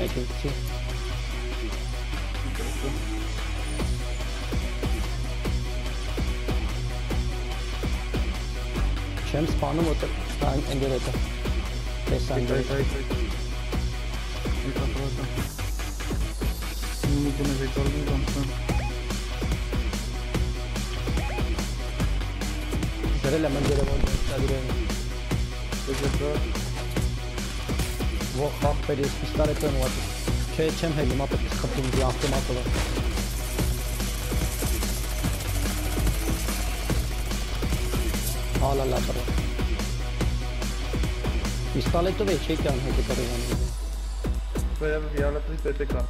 մեկին չի։ Չեմ սպանում, որտեղ ընկեր հետը։ Տեսան դեր։ Դրել եմ ընկերը որ դրել։ Ո՞ղ խախտեր ես պիստոլետը նույն։ Չէ, չեմ հելում, ապա խփում դի ավտոմատով։ Ալա բրա։ Պիստոլետով է չի կան հետո կարողանում։ Վերև վիալատի պետեկա։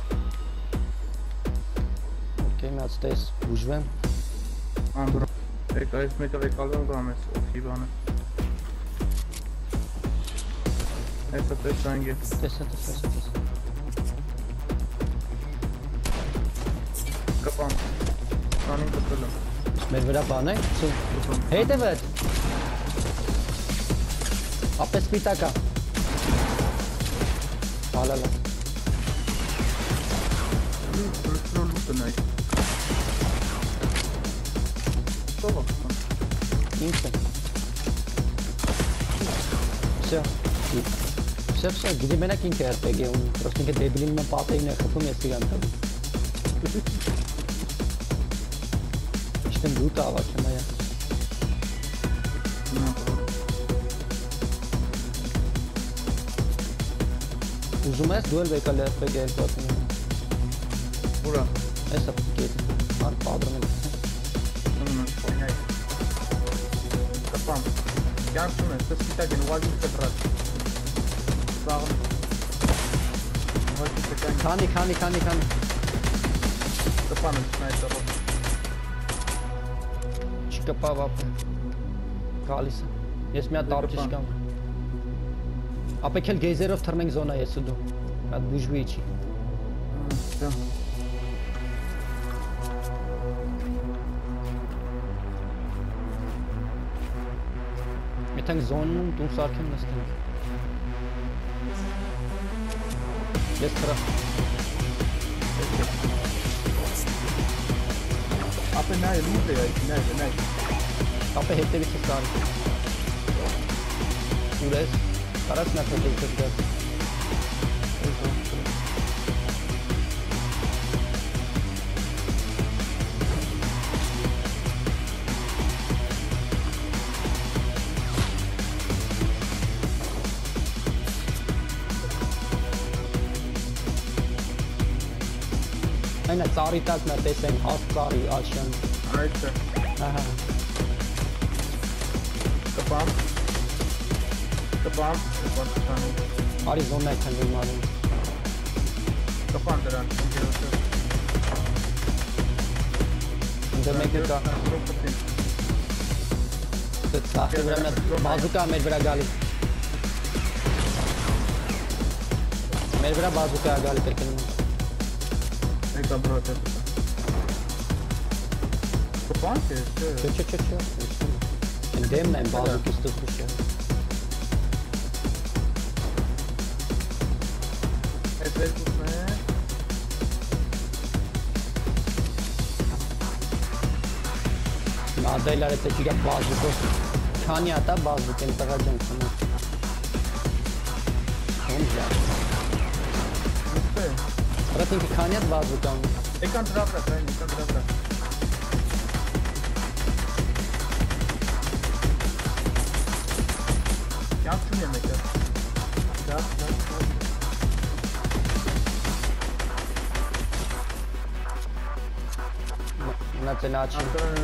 Okay, միած տես ուժվեմ։ Անդր։ Եկ այս մեկը վեկալվեմ կամ ես օքի բանը։ Այսը տեսանք է։ Տեսա։ Կապան։ Սանին կպել եմ։ Մեր վրա բան է։ Հետևդ։ Ապես պիտակա։ Ալալա։ Տնայ։ Ստովա։ Ինքը։ Все, где меня киньте RPG, он просто иногда дебилин на папе и на хапу месте гантам. Что люта авась моя. Ուզում ես դու էլ եկալ RPG պատմում։ Ուրա։ Էսա պկետ։ Ար պատրում եմ։ Понятно. Կապան։ Կյանքում ես սպիտակ են ուղղակի կտրած։ Սաղն։ Ուղղակի կտրած։ Քանի։ Կապան եմ սնայտերով։ Չկպավ ապը։ Գալիս է։ Ես մի հատ տապճիշ կամ։ Ապեք էլ գեյզերով թռնենք զոնա ես ու դու։ Հատ բուժվի չի։ Մետանք զոնում տուն սարքեմ նստենք։ Ես թրա։ Ապե նայ լուտ է այդ, նայ։ Ապե հետևից է սարք։ Ուր ես։ Կարաս նա հետևից է դար։ Այնա ծարի տակ նա տեսեն հաս ծարի աշյան։ Այդ է։ Ահա։ Կապան։ Արի զոննա եք հնվիմ արին։ Կապան դրան, ընկերություն։ Ընդր մեկ է կա։ Դետ սախի վրա մնա բազուկա մեր վրա գալի։ Մեր վրա բազուկա գալի կրկնում։ Եկա բրոտ է։ Կապան չէ։ Չէ։ Դեմն եմ բազուկի ստուշը։ Այդ վերքուսն է։ Նադել արեց է ճիգա բազուկով։ Քանի ատա բազուկ են տղա ջան քնա։ Հոնջա։ Ուստե։ Ռատ ինքը քանի ատ բազուկ ան։ Եկան դրա վրա։ Կյանքում եմ եկա։ Դա։ Նա ծենաչի։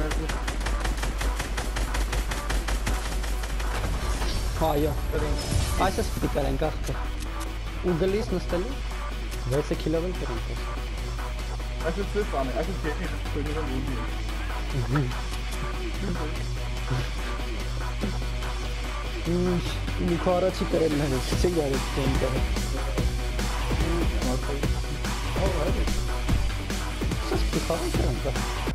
Այո։ Այս ես պիտի կարենք աղթը։ Ու գլիս նստելու 6 կիլովել կրենք ես։ Այս է ծես անը, այս է կետնի խսպույնիրան ուդի է։ Մի քարացի կրել նհես, չեն գարետ չեն կրել։ Սաս պիտի խաղան կրանք։